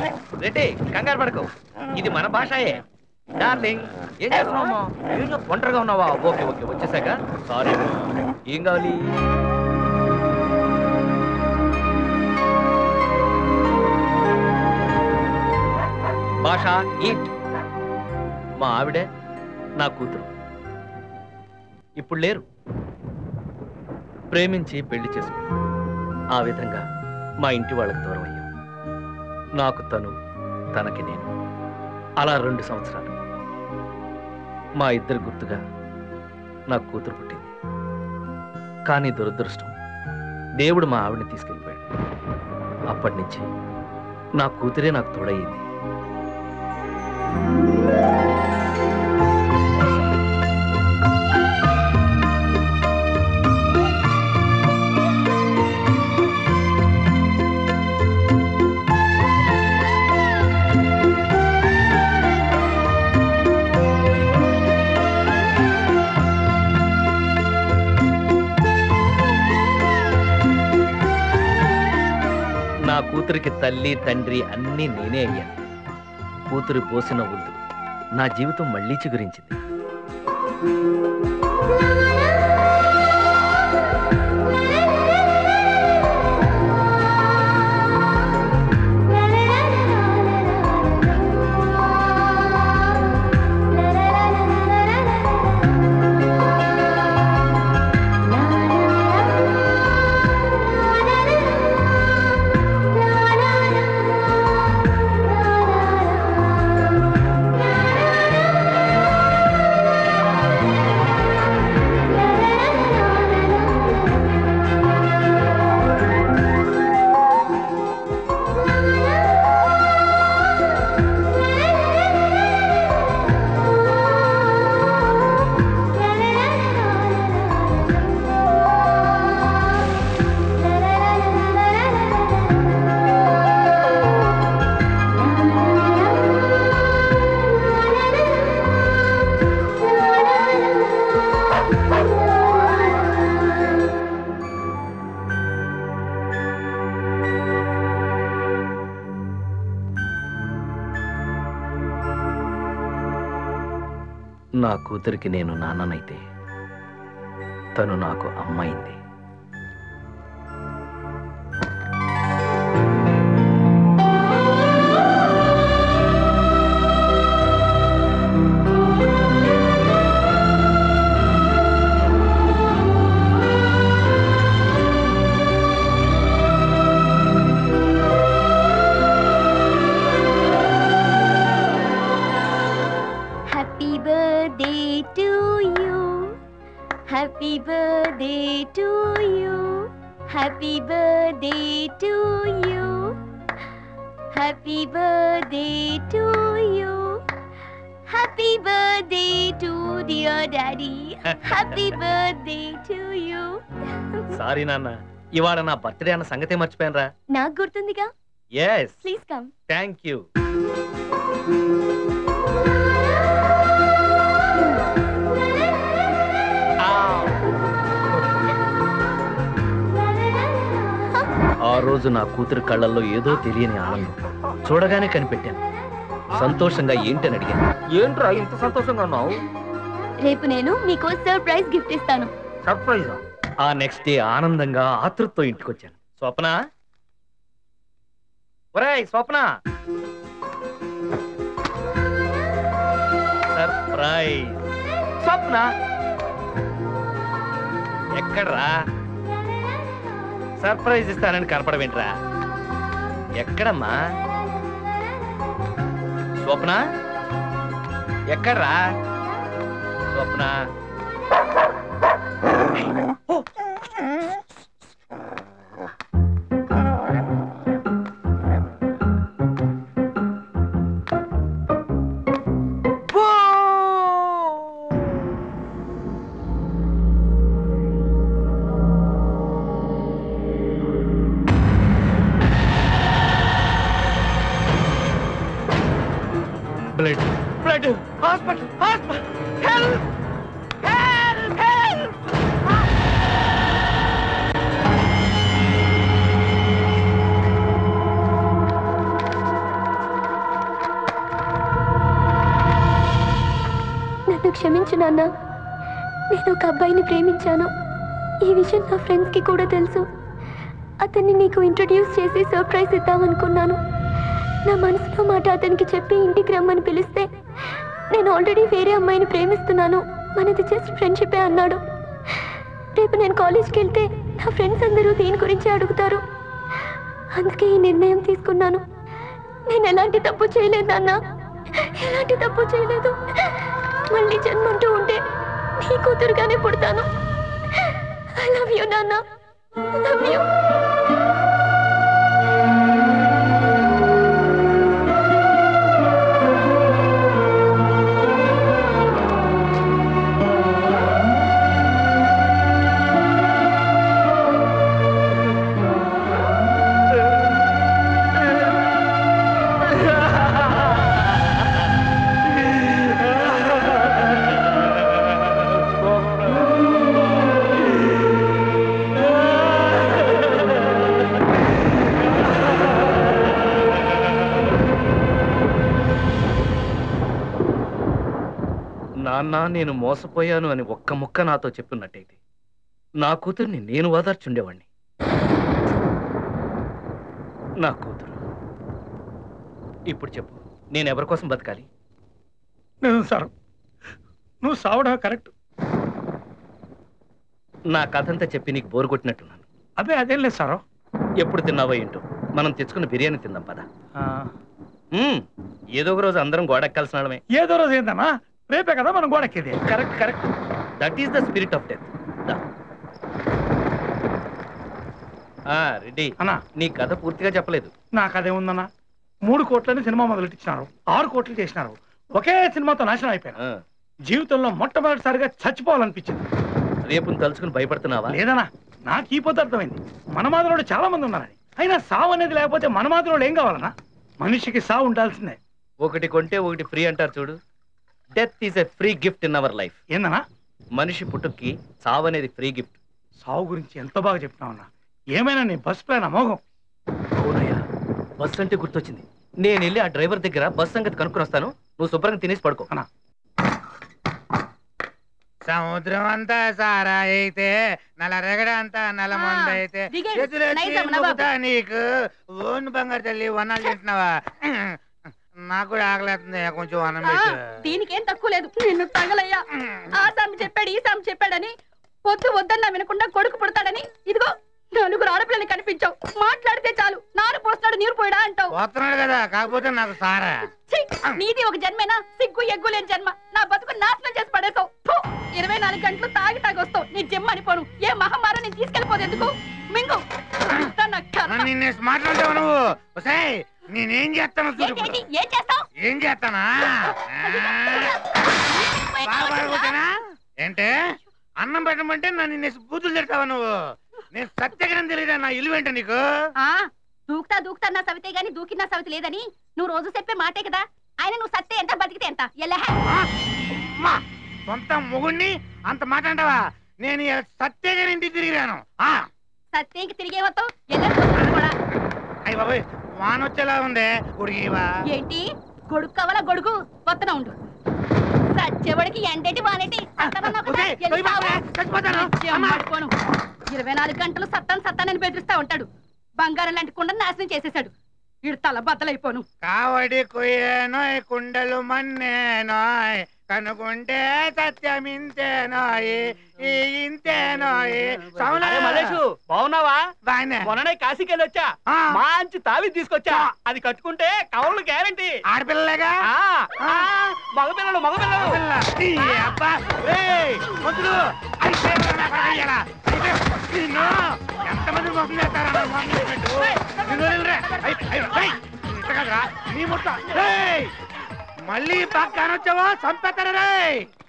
రెడ్డి కంగారు పడకు, ఇది మన భాషయే. డార్లింగ్ ఏం చేస్తున్నావు? ఏంటో ఒంటరిగా ఉన్నావా? ఓకే ఓకే వచ్చేసాక. సారీ, ఏం కావాలి? భాష ఈట్. మా ఆవిడే నా కూతురు ఇప్పుడు లేరు. ప్రేమించి పెళ్లి చేసుకున్నాం. ఆ విధంగా మా ఇంటి వాళ్ళకి దూరం అయ్యాం. నాకు తను, తనకి నేను. అలా 2 సంవత్సరాలు. మా ఇద్దరు గుర్తుగా నాకు కూతురు పుట్టింది. కానీ దురదృష్టం, దేవుడు మా ఆవిడని తీసుకెళ్ళిపోయాడు. అప్పటి నుంచి నా కూతురే నాకు తోడయ్యింది. నా కూతురికి తల్లి తండ్రి అన్నీ నేనే అయ్యాను. కూతురు పోసిన వద్దు నా జీవితం మళ్ళీ చిగురించింది. నా కూతురికి నేను నాన్ననైతే తను నాకు అమ్మైంది. Happy birthday to you. Happy birthday to you. Happy birthday to you. Happy birthday to dear daddy. Happy birthday to you. Sorry నాన్న, ఇవాళ నా బర్త్డే అన్న సంగతే మర్చిపోయానురా. నాకు గుర్తుందిగా. yes please come. thank you. ఆ రోజు నా కూతురు కళ్ళల్లో ఏదో తెలియని ఆనందం చూడగానే కనిపెట్టాను. సంతోషంగా ఏంటని అడిగాను. ఏంట్రా ఇంత సంతోషంగా ఉన్నావు? రేపు నేను మీకు సర్ప్రైజ్ గిఫ్ట్ ఇస్తాను. సర్ప్రైజా? ఆ నెక్స్ట్ డే ఆనందంగా ఆతృతతో ఇంటికొచ్చాను. స్వప్న, ఒరేయ్ స్వప్న, సర్ప్రైజ్. స్వప్న ఎక్కడ్రా? సర్ప్రైజ్ ఇస్తానని కనపడవేంట్రా? ఎక్కడమ్మా? స్వప్న ఎక్కడ్రా? స్వప్న blood, blood, hospital, hospital, help, help, help. క్షమించు నాన్న. నేను ఒక అబ్బాయిని ప్రేమించాను. ఈ విషయం నా ఫ్రెండ్స్కి కూడా తెలుసు. అతన్ని నీకు ఇంట్రడ్యూస్ చేసి సర్ప్రైజ్ ఇద్దామనుకున్నాను. నా మనసులో మాట అతనికి చెప్పి ఇంటికి రమ్మని పిలిస్తే నేను ఆల్రెడీ వేరే అమ్మాయిని ప్రేమిస్తున్నాను, మనది జస్ట్ ఫ్రెండ్షిపే అన్నాడు. రేపు నేను కాలేజ్కి వెళ్తే నా ఫ్రెండ్స్ అందరూ దీని గురించి అడుగుతారు. అందుకే ఈ నిర్ణయం తీసుకున్నాను. నేను ఎలాంటి తప్పు చేయలేదు నాన్న, ఎలాంటి తప్పు చేయలేదు. మళ్ళీ జన్మంటూ ఉంటే నీ కూతురుగానే పుడతాను. ఐ లవ్ యూ నాన్న, లవ్ యూ. నాన్న, నేను మోసపోయాను అని ఒక్క ముక్క నాతో చెప్పినట్టయితే నా కూతుర్ని నేను ఓదార్చుండేవాణ్ణి. నా కూతురు ఇప్పుడు చెప్పు, నేను ఎవరి కోసం బతకాలి? నేను సార్, నువ్వు సావడం కరెక్ట్. నా కథంతా చెప్పి నీకు బోరు కొట్టినట్టున్నాను. అదేం లేదు సారు. ఎప్పుడు తిన్నావో ఏంటో, మనం తెచ్చుకున్న బిర్యానీ తిందాం పదా. ఏదో ఒక రోజు అందరం గోడెక్కాల్సిన వాళ్ళమే. ఏదో రోజు ఏందన్నా, రేపే కదా మనం గోడెక్కేది. Correct correct, that is the spirit of death. Reddy అన్నా, నీ కథ పూర్తిగా చెప్పలేదు. నా కథ ఏముందన్నా, 3 కోట్లని సినిమా మొదలెట్టించినారు, 6 కోట్లు చేసినారు, ఒకే సినిమాతో నాశనం అయిపోయాను. జీవితంలో మొట్టమొదటిసారిగా చచ్చిపోవాలనిపించింది. రేపు తలుచుకుని భయపడుతున్నావా? లేదన్నా, నాకు ఈ పొద్దు అర్థమైంది. మన మాదిరోడు చాలా మంది ఉన్నారని. అయినా సావు అనేది లేకపోతే మన మాదిరోడు ఏం కావాలన్నా? మనిషికి సావు ఉండాల్సిందే. ఒకటి కొంటే ఒకటి ఫ్రీ అంటారు చూడు. Death is a free gift in our life. ఏందన్నా? మనిషి పుట్టుకి సావు అనేది ఫ్రీ గిఫ్ట్. సావు గురించి ఎంత బాగా చెప్తున్నావన్నా. ఏమైనా నీ బస్ ప్లాన్ అమోఘం. అవునయ్యా, బస్ అంటే గుర్తొచ్చింది. నేను వెళ్ళి ఆ డ్రైవర్ దగ్గర బస్ సంగతి కనుక్కొని వస్తాను. నువ్వు శుభ్రంగా తినేసి పడుకో. అన్నా, సముద్రం అంతా సారా అయితే, నల్లరేగడ అంతా నల్లమంద అయితే, నీకు ఓన్ బంగారు తల్లి వనాలు తింటున్నావా? నాకు కూడా ఆకలేస్తుంది, కొంచెం అన్నం పెట్టు. దీనికేం తక్కువ లేదు. నిన్ను తగలయ్యా. ఆ సామి చెప్పాడు, ఈ సామి చెప్పాడని పొద్దు వద్దన్నా వినకుండా కొడుకు పుడతాడని ఇదిగో 4 ఆడపిల్లని కనిపించావు. మాట్లాడితే చాలు నారు పోస్తున్నాడు నీరు పోయడా అంటావు. పోతున్నాడు కదా, కాకపోతే నాకు సారా. నీది ఒక జన్మేనా? సిగ్గు ఎగ్గు లేని జన్మ. నా బతుకు నాశనం చేసి పడేసావు. 24 గంటలు తాగి వస్తావు. నీ జమ్మ అనిపోను. ఏ మహమ్మారో నేను తీసుకెళ్ళిపోదు ఎందుకు? మింగు మాట్లాడతావు నువ్వు. నేనేం చేస్తాను? ఏం చేస్తావు? ఏం చేస్తానా? ఏంటే అన్నం పెట్టమంటే నన్ను బూతులు తిడతావా నువ్వు? నేను సత్యగ్రం తెలియదా? నా ఇల్లు ఏంట నీకు? దూకుతా దూకుతా నా సవితే గాని దూకినా సవితి లేదని నువ్వు రోజు చెప్పే మాటే కదా. ఆయన నువ్వు సత్తే ఎంత బతికితే ఎంత? సొంత మొగుణ్ణి అంత మాట అంటావా? నేను సత్యగా ఇంటికి తిరిగిరాను. సత్యంకి తిరిగే వస్తావు. అయ్య బాబాయ్, వానొచ్చేలా ఉందే. గుడిగివా ఏంటి? గొడుగు కావాలా? గొడుగు వత్తన ఉండు. సచ్చేవాడికి ఎండేటి వానేటి 24 గంటలు సత్తాన్ని బెదిరిస్తా ఉంటాడు. బంగారం లాంటి కుండను నాశనం చేసేశాడు. వీడు తల బద్దలైపోను. కావడి కొయ్యేనోయ్, కుండలు మన్నేనోయ్, కనుకుంటే సత్యం ఇంతేనోయ్, ఇంతేనోయ్. బాగున్నావా? మొన్ననే కాశీకెళ్ళి వచ్చా, మంచి తావి తీసుకొచ్చా. అది కట్టుకుంటే కవర్లు గ్యారంటీ. ఆడపిల్లలేగా? మగపిల్లలు మగపిల్లలు. ఎంతమంది మోసం చేస్తారా? మళ్ళీ పక్కన వచ్చావా? చంపేస్తారా?